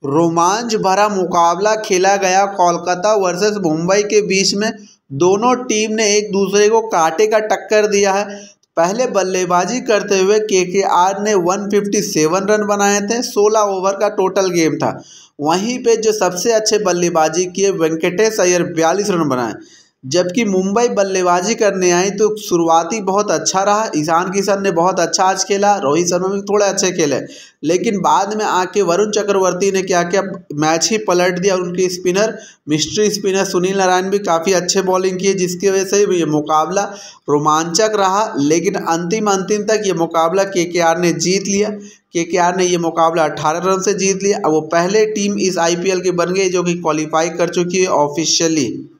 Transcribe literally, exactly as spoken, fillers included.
रोमांच भरा मुकाबला खेला गया कोलकाता वर्सेस मुंबई के बीच में। दोनों टीम ने एक दूसरे को कांटे का टक्कर दिया है। पहले बल्लेबाजी करते हुए केकेआर ने एक सौ सत्तावन रन बनाए थे। सोलह ओवर का टोटल गेम था। वहीं पे जो सबसे अच्छे बल्लेबाजी किए वेंकटेश अय्यर बयालीस रन बनाए। जबकि मुंबई बल्लेबाजी करने आई तो शुरुआती बहुत अच्छा रहा। ईशान किशन ने बहुत अच्छा आज खेला, रोहित शर्मा भी थोड़े अच्छे खेले, लेकिन बाद में आके वरुण चक्रवर्ती ने क्या क्या मैच ही पलट दिया। उनके spinner mystery spinner Sunil Narine भी काफ़ी अच्छे बॉलिंग किए, जिसकी वजह से ये मुकाबला रोमांचक रहा। लेकिन अंतिम अंतिम तक ये मुकाबला केकेआर ने जीत लिया। केकेआर ने ये मुकाबला अठारह रन से जीत लिया। अब वो पहले टीम इस आईपीएल के बन गई जो कि क्वालिफाई कर चुकी है ऑफिशियली।